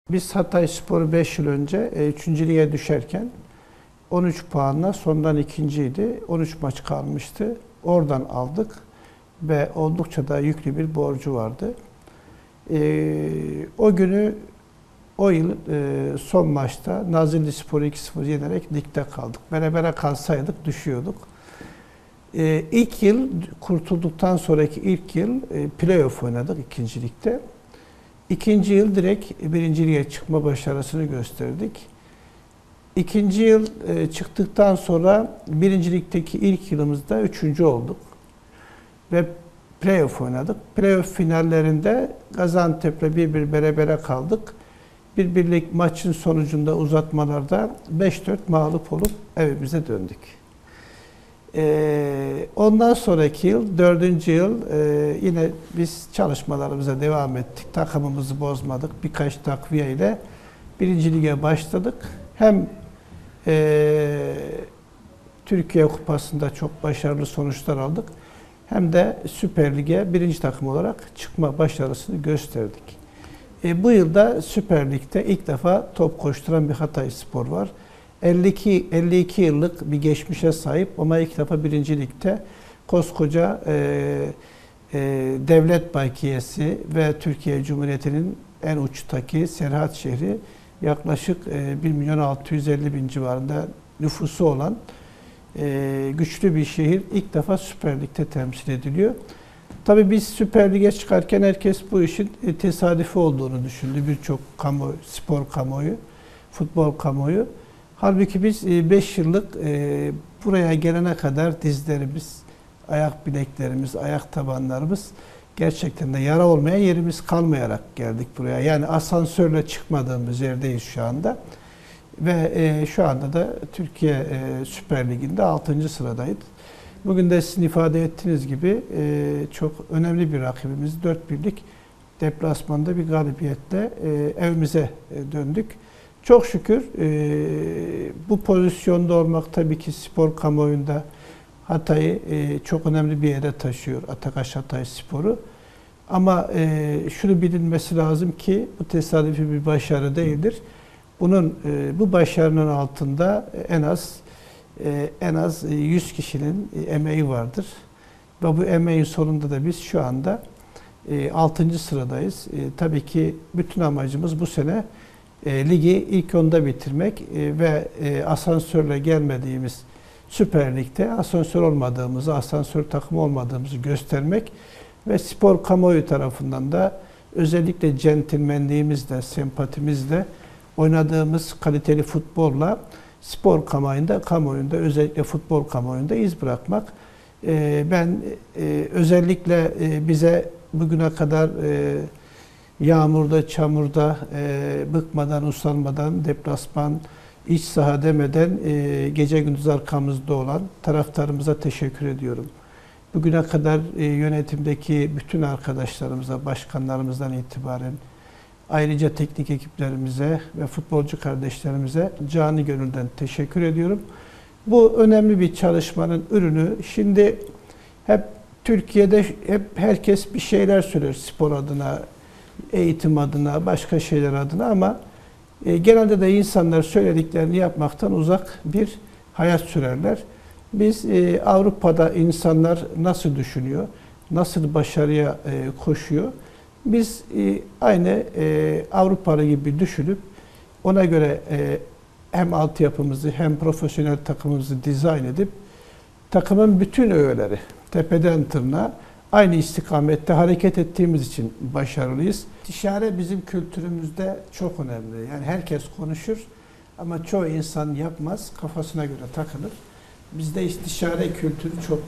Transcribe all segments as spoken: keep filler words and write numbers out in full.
Biz Hatayspor'u beş yıl önce üçüncü lige düşerken on üç puanla sondan ikinciydi. on üç maç kalmıştı. Oradan aldık ve oldukça da yüklü bir borcu vardı. Ee, o günü o yıl e, son maçta Nazillispor'u iki sıfır yenerek ligde kaldık. Berabere kalsaydık düşüyorduk. Ee, ilk yıl kurtulduktan sonraki ilk yıl e, playoff oynadık ikinci ligde. İkinci yıl direkt birinci lige çıkma başarısını gösterdik. İkinci yıl e, çıktıktan sonra birinci ligdeki ilk yılımızda üçüncü olduk. Ve playoff oynadık. Playoff finallerinde Gaziantep'le bir bir berabere kaldık. Bir birlik maçın sonucunda uzatmalarda beş dört mağlup olup evimize döndük. Ee, ondan sonraki yıl, dördüncü yıl e, yine biz çalışmalarımıza devam ettik. Takımımızı bozmadık. Birkaç takviye ile birinci lige başladık. Hem e, Türkiye Kupası'nda çok başarılı sonuçlar aldık. Hem de Süper Lig'e birinci takım olarak çıkma başarısını gösterdik. E, bu yılda Süper Lig'de ilk defa top koşturan bir Hatayspor var. elli iki, elli iki yıllık bir geçmişe sahip ama ilk defa birinci ligde koskoca e, e, devlet bakiyesi ve Türkiye Cumhuriyeti'nin en uçtaki Serhat şehri yaklaşık e, bir milyon altı yüz elli bin civarında nüfusu olan e, güçlü bir şehir ilk defa Süper Lig'de temsil ediliyor. Tabii biz Süper Lig'e çıkarken herkes bu işin e, tesadüfi olduğunu düşündü. Birçok kamu, spor kamuoyu, futbol kamuoyu. Halbuki biz beş yıllık e, buraya gelene kadar dizlerimiz, ayak bileklerimiz, ayak tabanlarımız gerçekten de yara olmaya yerimiz kalmayarak geldik buraya. Yani asansörle çıkmadığımız yerdeyiz şu anda. Ve e, şu anda da Türkiye e, Süper Ligi'nde altıncı sıradayız. Bugün de sizin ifade ettiğiniz gibi e, çok önemli bir rakibimiz. dört birlik deplasmanda bir galibiyetle e, evimize e, döndük. Çok şükür e, bu pozisyonda olmak tabii ki spor kamuoyunda Hatay'ı e, çok önemli bir yere taşıyor. Atakaş Hatayspor'u. Ama e, şunu bilinmesi lazım ki bu tesadüfi bir başarı değildir. Bunun e, bu başarının altında en az e, en az yüz kişinin emeği vardır. Ve bu emeğin sonunda da biz şu anda e, altıncı sıradayız. E, tabii ki bütün amacımız bu sene E, ligi ilk onda bitirmek e, ve e, asansörle gelmediğimiz Süper Lig'de asansör olmadığımızı, asansör takımı olmadığımızı göstermek ve spor kamuoyu tarafından da özellikle centilmenliğimizle, sempatimizle oynadığımız kaliteli futbolla spor kamuoyunda, kamuoyunda özellikle futbol kamuoyunda iz bırakmak. E, ben e, özellikle e, bize bugüne kadar e, yağmurda, çamurda, e, bıkmadan, usanmadan, deplasman, iç saha demeden e, gece gündüz arkamızda olan taraftarımıza teşekkür ediyorum. Bugüne kadar e, yönetimdeki bütün arkadaşlarımıza, başkanlarımızdan itibaren, ayrıca teknik ekiplerimize ve futbolcu kardeşlerimize canı gönülden teşekkür ediyorum. Bu önemli bir çalışmanın ürünü. Şimdi hep Türkiye'de hep herkes bir şeyler söylüyor spor adına, eğitim adına, başka şeyler adına ama e, genelde de insanlar söylediklerini yapmaktan uzak bir hayat sürerler. Biz e, Avrupa'da insanlar nasıl düşünüyor, nasıl başarıya e, koşuyor, biz e, aynı e, Avrupalı gibi düşünüp ona göre e, hem altyapımızı hem profesyonel takımımızı dizayn edip takımın bütün öğeleri tepeden tırnağa aynı istikamette hareket ettiğimiz için başarılıyız. İstişare bizim kültürümüzde çok önemli. Yani herkes konuşur ama çoğu insan yapmaz, kafasına göre takılır. Bizde istişare kültürü çok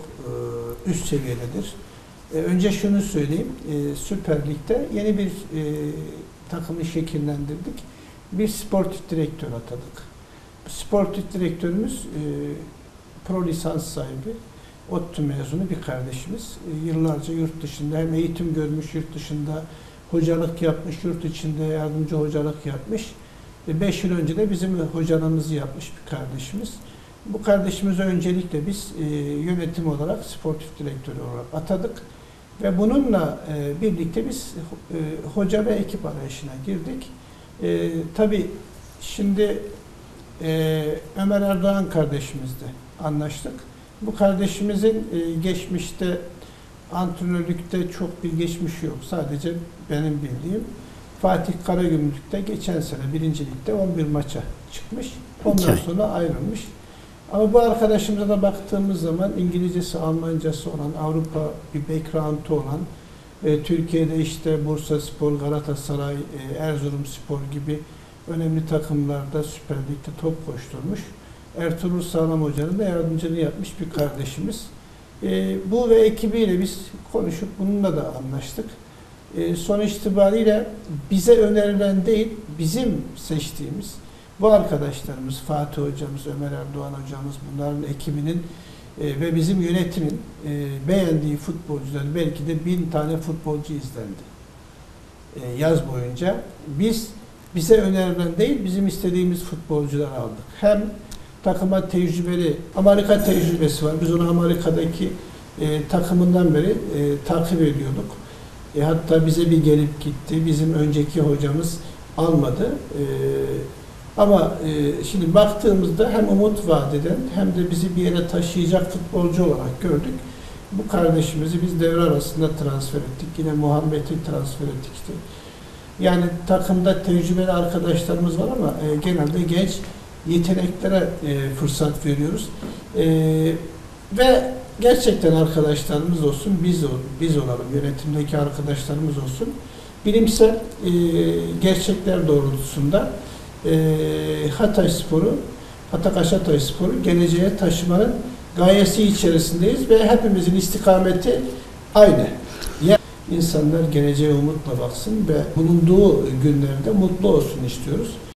e, üst seviyededir. E, önce şunu söyleyeyim, e, Süper Lig'de yeni bir e, takımı şekillendirdik. Bir sportif direktör atadık. Sportif direktörümüz e, pro lisans sahibi, ODTÜ mezunu bir kardeşimiz. Yıllarca yurt dışında hem eğitim görmüş, yurt dışında hocalık yapmış, yurt içinde yardımcı hocalık yapmış. Beş yıl önce de bizim hocalığımızı yapmış bir kardeşimiz. Bu kardeşimize öncelikle biz yönetim olarak sportif direktör olarak atadık. Ve bununla birlikte biz hoca ve ekip arayışına girdik. E, tabii şimdi e, Ömer Erdoğan kardeşimizle anlaştık. Bu kardeşimizin e, geçmişte antrenörlükte çok bir geçmişi yok. Sadece benim bildiğim Fatih Karagümrük'te geçen sene birinci ligde on bir maça çıkmış. Ondan sonra ayrılmış. Ama bu arkadaşımıza da baktığımız zaman İngilizcesi, Almancası olan, Avrupa bir background'u olan, e, Türkiye'de işte Bursaspor, Galatasaray, e, Erzurumspor gibi önemli takımlarda Süper Lig'de top koşturmuş. Ertuğrul Sağlam Hoca'nın da yardımcılığı yapmış bir kardeşimiz. E, bu ve ekibiyle biz konuşup bununla da anlaştık. E, son itibariyle bize önerilen değil, bizim seçtiğimiz bu arkadaşlarımız, Fatih Hocamız, Ömer Erdoğan Hocamız, bunların ekibinin e, ve bizim yönetimin e, beğendiği futbolcular, belki de bin tane futbolcu izlendi e, yaz boyunca. Biz bize önerilen değil, bizim istediğimiz futbolcular aldık. Hem takıma tecrübeli, Amerika tecrübesi var. Biz onu Amerika'daki e, takımından beri e, takip ediyorduk. E, hatta bize bir gelip gitti. Bizim önceki hocamız almadı. E, ama e, şimdi baktığımızda hem umut vaat eden hem de bizi bir yere taşıyacak futbolcu olarak gördük. Bu kardeşimizi biz devre arasında transfer ettik. Yine Muhammed'i transfer ettik işte. Yani takımda tecrübeli arkadaşlarımız var ama e, genelde genç yeteneklere e, fırsat veriyoruz. E, ve gerçekten arkadaşlarımız olsun, biz biz olalım, yönetimdeki arkadaşlarımız olsun. Bilimsel e, gerçekler doğrultusunda e, Hatayspor'u, Hatakaş Hatayspor'u geleceğe taşımanın gayesi içerisindeyiz ve hepimizin istikameti aynı. Yani insanlar geleceğe umutla baksın ve bulunduğu günlerde mutlu olsun istiyoruz.